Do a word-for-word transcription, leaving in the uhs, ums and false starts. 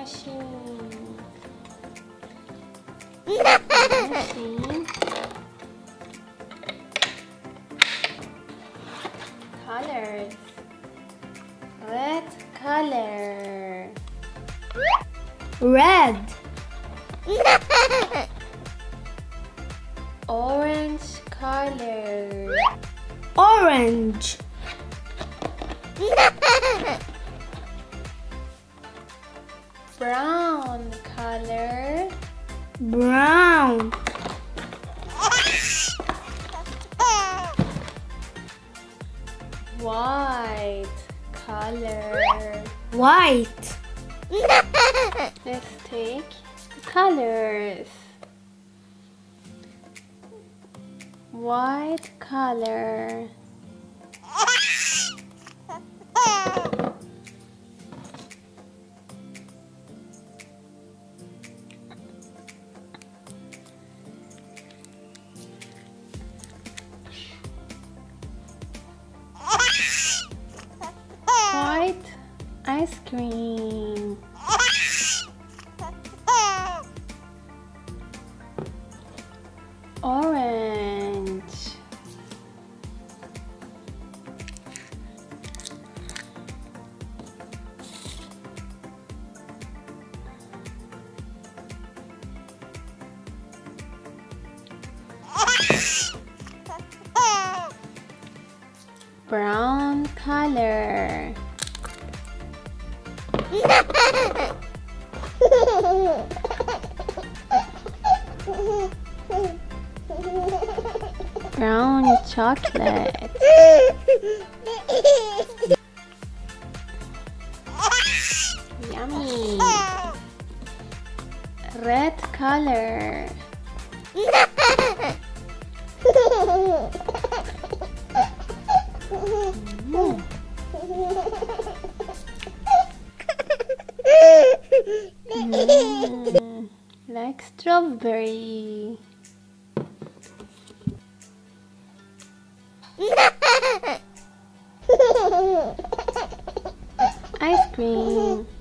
machine. Machine. Colors. Red color. Red. Orange color. Orange. Brown color. Brown. White color. White. Let's take the colors. White color. White ice cream. Orange. Brown color. Brown chocolate. Yummy. Red color. Mm. Mm. Like strawberry. Ice cream.